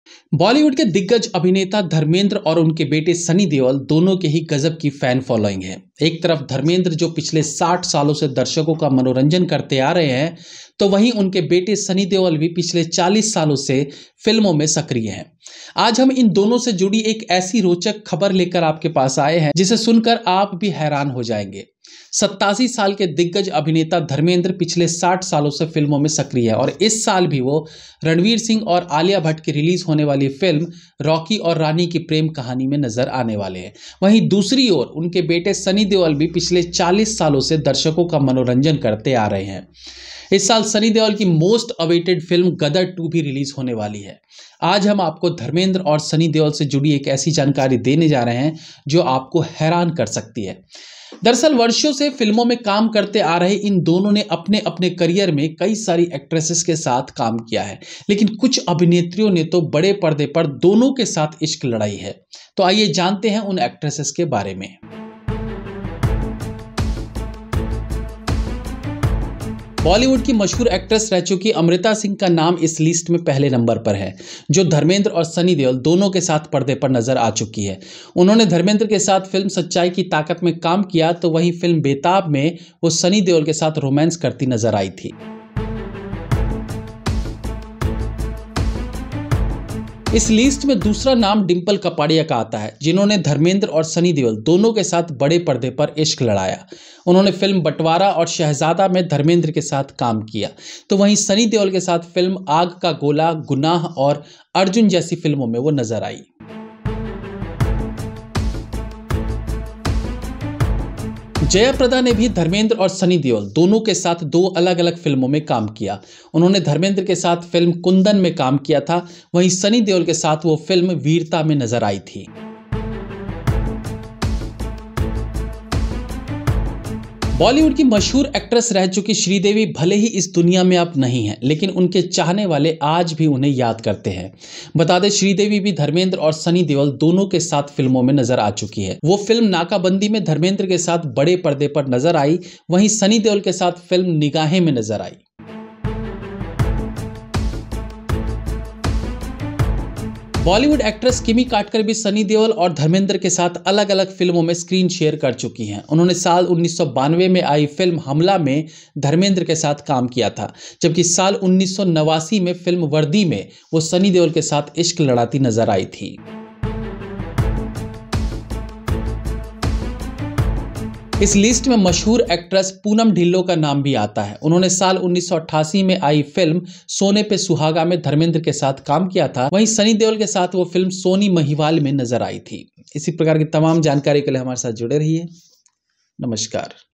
बॉलीवुड के दिग्गज अभिनेता धर्मेंद्र और उनके बेटे सनी देओल दोनों के ही गजब की फैन फॉलोइंग है। एक तरफ धर्मेंद्र जो पिछले 60 सालों से दर्शकों का मनोरंजन करते आ रहे हैं, तो वहीं उनके बेटे सनी देओल भी पिछले 40 सालों से फिल्मों में सक्रिय हैं। आज हम इन दोनों से जुड़ी एक ऐसी रोचक खबर लेकर आपके पास आए हैं जिसे सुनकर आप भी हैरान हो जाएंगे। 87 साल के दिग्गज अभिनेता धर्मेंद्र पिछले 60 सालों से फिल्मों में सक्रिय है और इस साल भी वो रणवीर सिंह और आलिया भट्ट की रिलीज होने वाली फिल्म रॉकी और रानी की प्रेम कहानी में नजर आने वाले हैं। वहीं दूसरी ओर उनके बेटे सनी देओल भी पिछले 40 सालों से दर्शकों का मनोरंजन करते आ रहे हैं। इस साल सनी देओल की मोस्ट अवेटेड फिल्म गदर 2 भी रिलीज होने वाली है। आज हम आपको धर्मेंद्र और सनी देओल से जुड़ी एक ऐसी जानकारी देने जा रहे हैं जो आपको हैरान कर सकती है। दरअसल वर्षों से फिल्मों में काम करते आ रहे इन दोनों ने अपने अपने करियर में कई सारी एक्ट्रेसेस के साथ काम किया है, लेकिन कुछ अभिनेत्रियों ने तो बड़े पर्दे पर दोनों के साथ इश्क लड़ाई है। तो आइए जानते हैं उन एक्ट्रेसेस के बारे में। बॉलीवुड की मशहूर एक्ट्रेस रह चुकी अमृता सिंह का नाम इस लिस्ट में पहले नंबर पर है, जो धर्मेंद्र और सनी देओल दोनों के साथ पर्दे पर नजर आ चुकी है। उन्होंने धर्मेंद्र के साथ फिल्म सच्चाई की ताकत में काम किया, तो वहीं फिल्म बेताब में वो सनी देओल के साथ रोमांस करती नजर आई थी। इस लिस्ट में दूसरा नाम डिंपल कपाड़िया का आता है, जिन्होंने धर्मेंद्र और सनी देओल दोनों के साथ बड़े पर्दे पर इश्क लड़ाया। उन्होंने फिल्म बंटवारा और शहजादा में धर्मेंद्र के साथ काम किया, तो वहीं सनी देओल के साथ फिल्म आग का गोला, गुनाह और अर्जुन जैसी फिल्मों में वो नजर आई। जया प्रदा ने भी धर्मेंद्र और सनी देओल दोनों के साथ 2 अलग अलग फिल्मों में काम किया। उन्होंने धर्मेंद्र के साथ फिल्म कुंदन में काम किया था, वहीं सनी देओल के साथ वो फिल्म वीरता में नजर आई थी। बॉलीवुड की मशहूर एक्ट्रेस रह चुकी श्रीदेवी भले ही इस दुनिया में अब नहीं है, लेकिन उनके चाहने वाले आज भी उन्हें याद करते हैं। बता दें, श्रीदेवी भी धर्मेंद्र और सनी देओल दोनों के साथ फिल्मों में नजर आ चुकी है। वो फिल्म नाकाबंदी में धर्मेंद्र के साथ बड़े पर्दे पर नजर आई, वहीं सनी देओल के साथ फिल्म निगाहें में नजर आई। बॉलीवुड एक्ट्रेस किमी काटकर भी सनी देओल और धर्मेंद्र के साथ अलग अलग फिल्मों में स्क्रीन शेयर कर चुकी हैं। उन्होंने साल 1992 में आई फिल्म हमला में धर्मेंद्र के साथ काम किया था, जबकि साल 1989 में फिल्म वर्दी में वो सनी देओल के साथ इश्क लड़ाती नजर आई थी। इस लिस्ट में मशहूर एक्ट्रेस पूनम ढिल्लों का नाम भी आता है। उन्होंने साल 1988 में आई फिल्म सोने पे सुहागा में धर्मेंद्र के साथ काम किया था, वहीं सनी देओल के साथ वो फिल्म सोनी महिवाल में नजर आई थी। इसी प्रकार की तमाम जानकारी के लिए हमारे साथ जुड़े रहिए। नमस्कार।